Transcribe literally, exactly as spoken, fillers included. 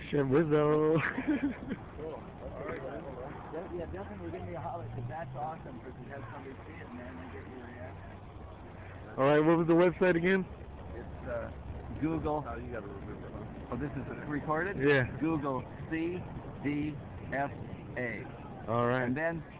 Sherizzle. Cool. All right. Yeah, definitely give me a holler because that's awesome because you have somebody see it, man, and get your reaction. Alright, what was the website again? It's uh, Google. Oh, you got to remember. Huh? Oh, this is recorded? Yeah. Google C D F A. Alright. And then